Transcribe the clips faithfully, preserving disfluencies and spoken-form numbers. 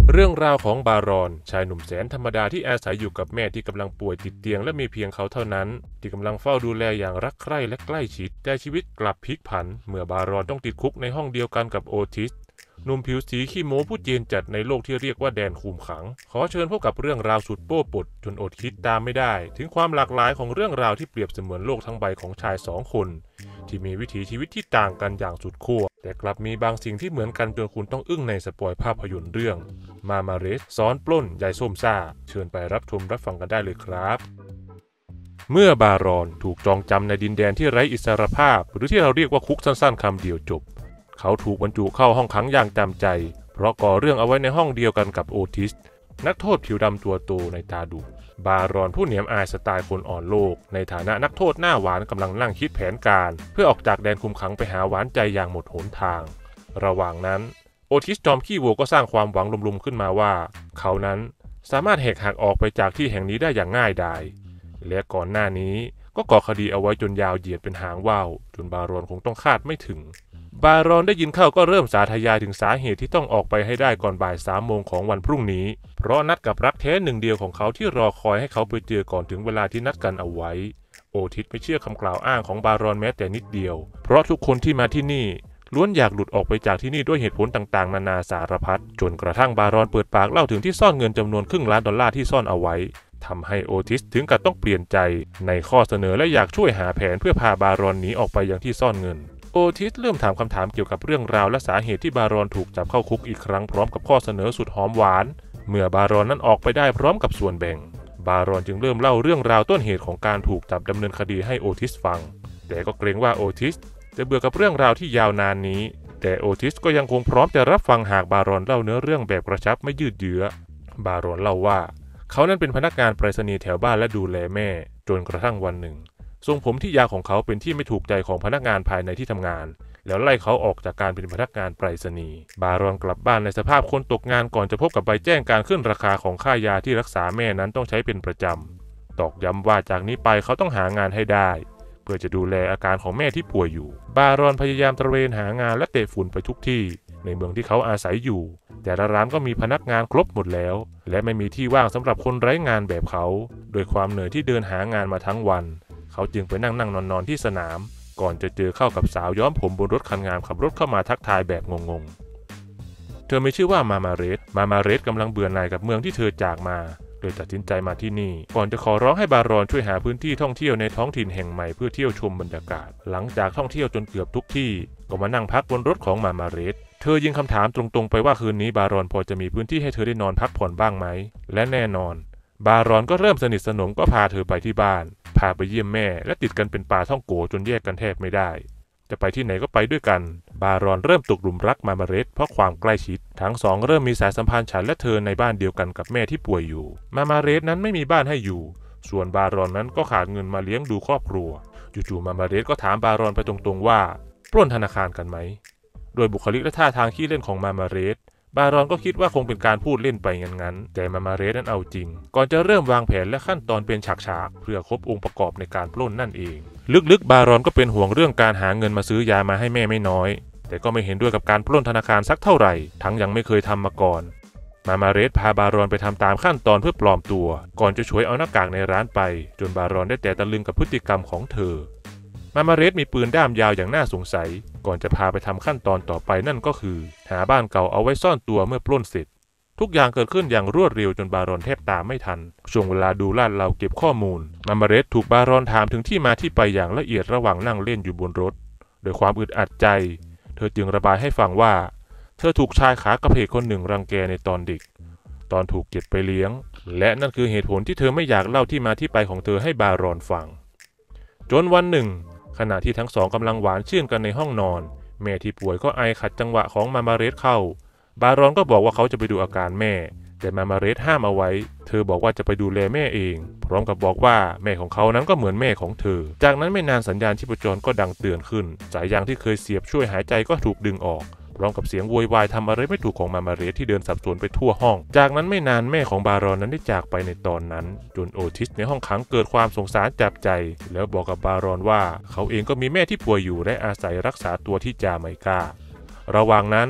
เรื่องราวของบารอนชายหนุ่มแสนธรรมดาที่อาศัยอยู่กับแม่ที่กำลังป่วยติดเตียงและมีเพียงเขาเท่านั้นที่กำลังเฝ้าดูแลอย่างรักใคร่และใกล้ชิดแต่ชีวิตกลับพลิกผันเมื่อบารอนต้องติดคุกในห้องเดียวกันกับโอทิสหนุ่มผิวสีขี้โม้ผู้เจียนจัดในโลกที่เรียกว่าแดนคุมขังขอเชิญพบกับเรื่องราวสุดโป้ปดจนอดคิดตามไม่ได้ถึงความหลากหลายของเรื่องราวที่เปรียบเสมือนโลกทั้งใบของชายสองคนที่มีวิถีชีวิตที่ต่างกันอย่างสุดขั้วแต่กลับมีบางสิ่งที่เหมือนกันจนคุณต้องอึ้งในสปอยภาพยนตร์เรื่องมามาเรสซ้อนปล้นยายส้มซ่าเชิญไปรับชมรับฟังกันได้เลยครับเมื่อบารอนถูกจองจำในดินแดนที่ไร้อิสรภาพหรือที่เราเรียกว่าคุกสั้นๆคำเดียวจบเขาถูกบรรจุเข้าห้องขังอย่างจำใจเพราะก่อเรื่องเอาไว้ในห้องเดียวกันกับโอทิสนักโทษผิวดำตัวโตในตาดุบารอนผู้เหนียมอายสไตล์คนอ่อนโลกในฐานะนักโทษหน้าหวานกำลังนั่งคิดแผนการเพื่อออกจากแดนคุมขังไปหาหวานใจอย่างหมดหนทางระหว่างนั้นโอทิสจอมขี้วัวก็สร้างความหวังลุมๆขึ้นมาว่าเขานั้นสามารถแหกหักออกไปจากที่แห่งนี้ได้อย่างง่ายดายและก่อนหน้านี้ก็ก่อคดีเอาไว้จนยาวเหยียดเป็นหางว่าวจนบารอนคงต้องคาดไม่ถึงบารอนได้ยินเข้าก็เริ่มสาธยายถึงสาเหตุที่ต้องออกไปให้ได้ก่อนบ่ายสามโมงของวันพรุ่งนี้เพราะนัดกับรักแท้หนึ่งเดียวของเขาที่รอคอยให้เขาไปเจอก่อนถึงเวลาที่นัดกันเอาไว้โอทิสไม่เชื่อคำกล่าวอ้างของบารอนแม้แต่นิดเดียวเพราะทุกคนที่มาที่นี่ล้วนอยากหลุดออกไปจากที่นี่ด้วยเหตุผลต่างๆนานาสารพัดจนกระทั่งบารอนเปิดปากเล่าถึงที่ซ่อนเงินจำนวนครึ่งล้านดอลลาร์ที่ซ่อนเอาไว้ทำให้โอทิสถึงกับต้องเปลี่ยนใจในข้อเสนอและอยากช่วยหาแผนเพื่อพาบารอนหนีออกไปยังที่ซ่อนเงินโอทิสเริ่มถามคำถามเกี่ยวกับเรื่องราวและสาเหตุที่บารอนถูกจับเข้าคุกอีกครั้งพร้อมกับข้อเสนอสุดหอมหวานเมื่อบารอนนั้นออกไปได้พร้อมกับส่วนแบ่งบารอนจึงเริ่มเล่าเรื่องราวต้นเหตุของการถูกจับดำเนินคดีให้โอทิสฟังแต่ก็เกรงว่าโอทิสจะเบื่อกับเรื่องราวที่ยาวนานนี้แต่โอทิสก็ยังคงพร้อมจะรับฟังหากบารอนเล่าเนื้อเรื่องแบบกระชับไม่ยืดเยื้อบารอนเล่าว่าเขานั้นเป็นพนักงานไปรษณีย์แถวบ้านและดูแลแม่จนกระทั่งวันหนึ่งทรงผมที่ยาวของเขาเป็นที่ไม่ถูกใจของพนักงานภายในที่ทำงานแล้วไล่เขาออกจากการเป็นพนักงานไปรษณีย์บารอนกลับบ้านในสภาพคนตกงานก่อนจะพบกับใบแจ้งการขึ้นราคาของค่ายาที่รักษาแม่นั้นต้องใช้เป็นประจำตอกย้ำว่าจากนี้ไปเขาต้องหางานให้ได้เพื่อจะดูแลอาการของแม่ที่ป่วยอยู่บารอนพยายามตระเวนหางานและเตะฝุ่นไปทุกที่ในเมืองที่เขาอาศัยอยู่แต่ละร้านก็มีพนักงานครบหมดแล้วและไม่มีที่ว่างสำหรับคนไร้งานแบบเขาโดยความเหนื่อยที่เดินหางานมาทั้งวันเขาจึงไปนั่งนั่งนอนนอนที่สนามก่อนจะเจอเข้ากับสาวย้อมผมบนรถคันงามขับรถเข้ามาทักทายแบบงงๆเธอมีชื่อว่ามามาเรสมามาเรสกำลังเบื่อหน่ายกับเมืองที่เธอจากมาโดยตัดสินใจมาที่นี่ก่อนจะขอร้องให้บารอนช่วยหาพื้นที่ท่องเที่ยวในท้องถิ่นแห่งใหม่เพื่อเที่ยวชมบรรยากาศหลังจากท่องเที่ยวจนเกือบทุกที่ก็มานั่งพักบนรถของมามาเรสเธอยิงคำถามตรงๆไปว่าคืนนี้บารอนพอจะมีพื้นที่ให้เธอได้นอนพักผ่อนบ้างไหมและแน่นอนบารอนก็เริ่มสนิทสนมก็พาเธอไปที่บ้านพาไปเยี่ยมแม่และติดกันเป็นปลาท่องโกจนแยกกันแทบไม่ได้จะไปที่ไหนก็ไปด้วยกันบารอนเริ่มตกหลุมรักมามาเรสเพราะความใกล้ชิดทั้งสองเริ่มมีสายสัมพันธ์ฉันและเธอในบ้านเดียวกันกับแม่ที่ป่วยอยู่มามาเรสนั้นไม่มีบ้านให้อยู่ส่วนบารอนนั้นก็ขาดเงินมาเลี้ยงดูครอบครัวจู่ๆมามาเรสก็ถามบารอนไปตรงๆว่าปล้นธนาคารกันไหมโดยบุคลิกและท่าทางขี้เล่นของมามาเรสบารอนก็คิดว่าคงเป็นการพูดเล่นไปงั้นๆแต่มามาเรสนั้นเอาจริงก่อนจะเริ่มวางแผนและขั้นตอนเป็นฉากๆเพื่อครบองค์ประกอบในการปล้นนั่นเองลึกๆบารอนก็เป็นห่วงเรื่องการหาเงินมาซื้อยามาให้แม่ไม่น้อยแต่ก็ไม่เห็นด้วยกับการปล้นธนาคารสักเท่าไหร่ทั้งยังไม่เคยทำมาก่อนมามาเรสพาบารอนไปทำตามขั้นตอนเพื่อปลอมตัวก่อนจะฉวยเอาหน้ากากในร้านไปจนบารอนได้แต่ตะลึงกับพฤติกรรมของเธอมามาเรสมีปืนด้ามยาวอย่างน่าสงสัยก่อนจะพาไปทำขั้นตอนต่อไปนั่นก็คือหาบ้านเก่าเอาไว้ซ่อนตัวเมื่อปล้นเสร็จทุกอย่างเกิดขึ้นอย่างรวดเร็วจนบารอนแทบตามไม่ทันช่วงเวลาดูลาดเราเก็บข้อมูลมามาเรสถูกบารอนถามถึงที่มาที่ไปอย่างละเอียดระหว่างนั่งเล่นอยู่บนรถโดยความอึดอัดใจเธอจึงระบายให้ฟังว่าเธอถูกชายขากระเพกคนหนึ่งรังแกในตอนเด็กตอนถูกเก็บไปเลี้ยงและนั่นคือเหตุผลที่เธอไม่อยากเล่าที่มาที่ไปของเธอให้บารอนฟังจนวันหนึ่งขณะที่ทั้งสองกำลังหวานชื่นกันในห้องนอนแม่ที่ป่วยก็ไอขัดจังหวะของมามาเรสเข้าบารอนก็บอกว่าเขาจะไปดูอาการแม่แต่มามาเรสห้ามเอาไว้เธอบอกว่าจะไปดูแลแม่เองพร้อมกับบอกว่าแม่ของเขานั้นก็เหมือนแม่ของเธอจากนั้นไม่นานสัญญาณชีพจรก็ดังเตือนขึ้นสายยางที่เคยเสียบช่วยหายใจก็ถูกดึงออกพร้อมกับเสียงโวยวายทำอะไรไม่ถูกของมามาเรสที่เดินสับสนไปทั่วห้องจากนั้นไม่นานแม่ของบารอนนั้นได้จากไปในตอนนั้นจนโอทิสในห้องขังเกิดความสงสารจับใจแล้วบอกกับบารอนว่าเขาเองก็มีแม่ที่ป่วยอยู่และอาศัยรักษาตัวที่จาไมการะหว่างนั้นพ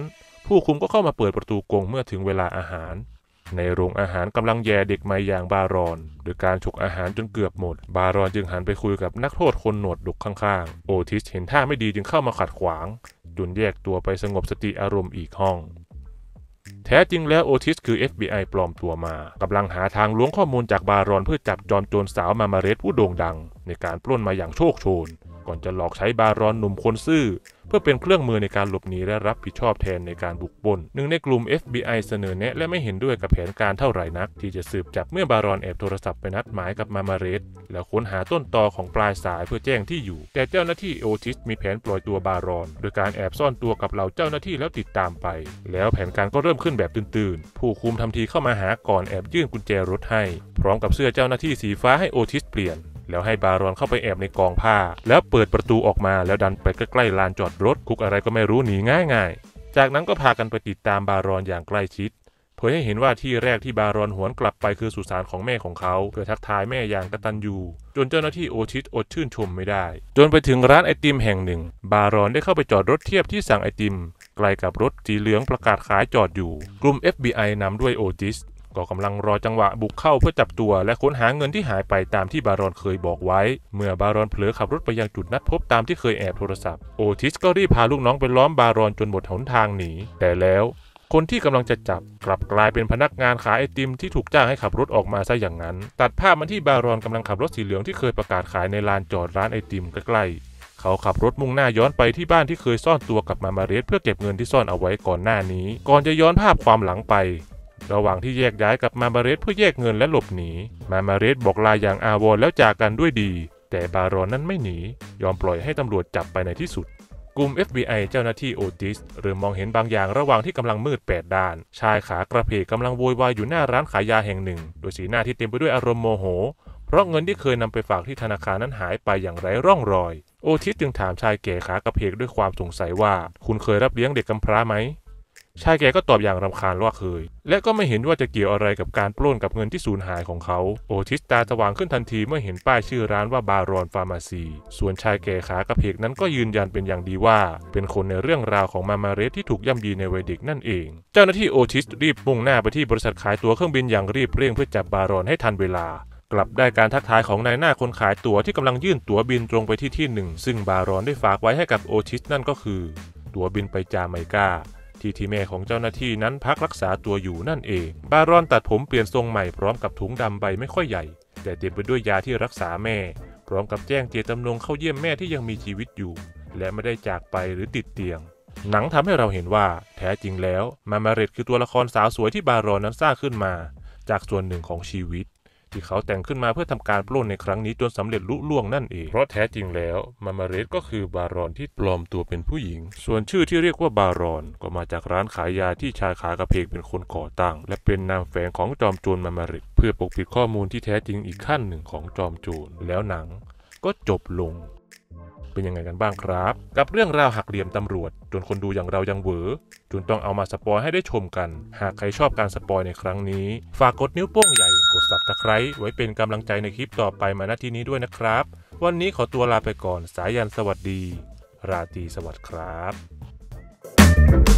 ผู้คุมก็เข้ามาเปิดประตูกรงเมื่อถึงเวลาอาหารในโรงอาหารกำลังแย่เด็กใหม่อย่างบารอนโดยการฉกอาหารจนเกือบหมดบารอนจึงหันไปคุยกับนักโทษคนหนวดดุกข้างๆโอทิสเห็นท่าไม่ดีจึงเข้ามาขัดขวางจนแยกตัวไปสงบสติอารมณ์อีกห้องแท้จริงแล้วโอทิสคือ เอฟ บี ไอ ปลอมตัวมากำลังหาทางล้วงข้อมูลจากบารอนเพื่อจับจอมโจรสาวมามาเรสผู้โด่งดังในการปล้นมาอย่างโชคโชนก่อนจะหลอกใช้บารอนหนุ่มคนซื่อเพื่อเป็นเครื่องมือในการหลบหนีและรับผิดชอบแทนในการบุกปล้นหนึ่งในกลุ่ม เอฟ บี ไอ เสนอแนะและไม่เห็นด้วยกับแผนการเท่าไหร่นักที่จะสืบจับเมื่อบารอนแอบโทรศัพท์ไปนัดหมายกับมามาเรสแล้วค้นหาต้นตอของปลายสายเพื่อแจ้งที่อยู่แต่เจ้าหน้าที่โอทิสมีแผนปล่อยตัวบารอนโดยการแอบซ่อนตัวกับเหล่าเจ้าหน้าที่แล้วติดตามไปแล้วแผนการก็เริ่มขึ้นแบบตื่นๆผู้คุมทำทีเข้ามาหาก่อนแอบยื่นกุญแจรถให้พร้อมกับเสื้อเจ้าหน้าที่สีฟ้าให้โอทิสเปลี่ยนแล้วให้บารอนเข้าไปแอบในกองผ้าแล้วเปิดประตูออกมาแล้วดันไปใกล้ๆลานจอดรถคุกอะไรก็ไม่รู้หนีง่ายๆจากนั้นก็พากันไปติดตามบารอนอย่างใกล้ชิดเผยให้เห็นว่าที่แรกที่บารอนหวนกลับไปคือสุสานของแม่ของเขาเพื่อทักทายแม่อย่างกตัญญูจนเจ้าหน้าที่โอทิสอดชื่นชมไม่ได้จนไปถึงร้านไอติมแห่งหนึ่งบารอนได้เข้าไปจอดรถเทียบที่สั่งไอติมใกล้กับรถสีเหลืองประกาศขายจอดอยู่กลุ่ม เอฟ บี ไอ นำด้วยโอทิสก็กำลังรอจังหวะบุกเข้าเพื่อจับตัวและค้นหาเงินที่หายไปตามที่บารอนเคยบอกไว้เมื่อบารอนเผลอขับรถไปยังจุดนัดพบตามที่เคยแอบโทรศัพท์โอทิสก็รีบพาลูกน้องไปล้อมบารอนจนหมดหนทางหนีแต่แล้วคนที่กำลังจะจับกลับกลายเป็นพนักงานขายไอติมที่ถูกจ้างให้ขับรถออกมาซะอย่างนั้นตัดภาพมาที่บารอนกำลังขับรถสีเหลืองที่เคยประกาศขายในลานจอดร้านไอติมใกล้ๆเขาขับรถมุ่งหน้าย้อนไปที่บ้านที่เคยซ่อนตัวกับมามาเรสเพื่อเก็บเงินที่ซ่อนเอาไว้ก่อนหน้านี้ก่อนจะย้อนภาพความหลังไประหว่างที่แยกย้ายกับมามาเรสเพื่อแยกเงินและหลบหนีมามาเรสบอกลาอย่างอาวรณ์แล้วจากกันด้วยดีแต่บารอนนั้นไม่หนียอมปล่อยให้ตำรวจจับไปในที่สุดกลุ่ม เอฟ บี ไอ เจ้าหน้าที่โอทิสเริ่มมองเห็นบางอย่างระหว่างที่กำลังมืดแปดด้านชายขากระเพกกำลังโวยวายอยู่หน้าร้านขายยาแห่งหนึ่งโดยสีหน้าที่เต็มไปด้วยอารมณ์โมโหเพราะเงินที่เคยนำไปฝากที่ธนาคารนั้นหายไปอย่างไร้ร่องรอยโอทิสจึงถามชายแก่ขากระเพกด้วยความสงสัยว่าคุณเคยรับเลี้ยงเด็กกำพร้าไหมชายแก่ก็ตอบอย่างรำคาญว่าเคยและก็ไม่เห็นว่าจะเกี่ยวอะไรกับการปล้นกับเงินที่สูญหายของเขาโอทิสตาสว่างขึ้นทันทีเมื่อเห็นป้ายชื่อร้านว่าบารอนฟาร์มาซีส่วนชายแก่ขากระเพกนั้นก็ยืนยันเป็นอย่างดีว่าเป็นคนในเรื่องราวของมามาเรสที่ถูกย่ำยีในวัยเด็กนั่นเองเจ้าหน้าที่โอทิสรีบมุ่งหน้าไปที่บริษัทขายตั๋วเครื่องบินอย่างรีบเร่งเพื่อจับบารอนให้ทันเวลากลับได้การทักทายของนายหน้าคนขายตั๋วที่กำลังยื่นตั๋วบินตรงไปที่ที่หนึ่งซึ่งบารอนได้ฝากไว้ให้กับโอทิสนั่นก็คือตั๋วบินไปจาไมกาที่ที่แม่ของเจ้าหน้าที่นั้นพักรักษาตัวอยู่นั่นเองบารอนตัดผมเปลี่ยนทรงใหม่พร้อมกับถุงดำใบไม่ค่อยใหญ่แต่เต็มไปด้วยยาที่รักษาแม่พร้อมกับแจ้งเจตจำนงเข้าเยี่ยมแม่ที่ยังมีชีวิตอยู่และไม่ได้จากไปหรือติดเตียงหนังทำให้เราเห็นว่าแท้จริงแล้วมามาเรตคือตัวละครสาวสวยที่บารอนนั้นสร้างขึ้นมาจากส่วนหนึ่งของชีวิตที่เขาแต่งขึ้นมาเพื่อทำการปล้นในครั้งนี้จนสำเร็จลุล่วงนั่นเองเพราะแท้จริงแล้วมามาเรสก็คือบารอนที่ปลอมตัวเป็นผู้หญิงส่วนชื่อที่เรียกว่าบารอนก็มาจากร้านขายยาที่ชายขากระเพกเป็นคนก่อตั้งและเป็นนามแฝงของจอมโจรมามาเรสเพื่อปกปิดข้อมูลที่แท้จริงอีกขั้นหนึ่งของจอมโจรแล้วหนังก็จบลงเป็นยังไงกันบ้างครับกับเรื่องราวหักเหลี่ยมตำรวจจนคนดูอย่างเรายังเหวอจนต้องเอามาสปอยให้ได้ชมกันหากใครชอบการสปอยในครั้งนี้ฝากกดนิ้วโป้งใหญ่กด ซับสไครบ์ ไว้เป็นกำลังใจในคลิปต่อไปมาณที่นี้ด้วยนะครับวันนี้ขอตัวลาไปก่อนสายันสวัสดีราตรีสวัสดิ์ครับ